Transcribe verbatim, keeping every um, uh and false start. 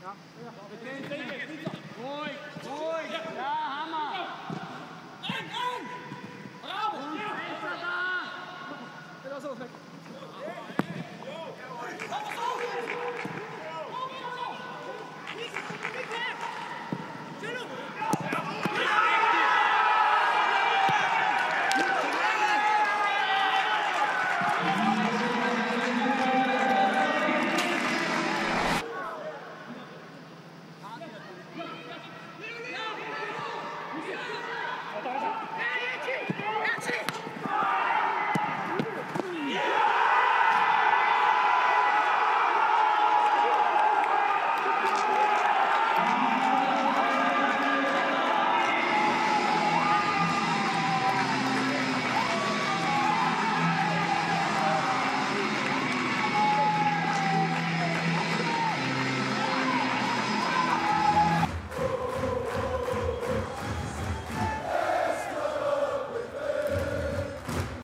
Ja. Ruhig, ruhig. Ja, Hammer. Rein, rein. Bravo. Und besser da. Genau so, weg.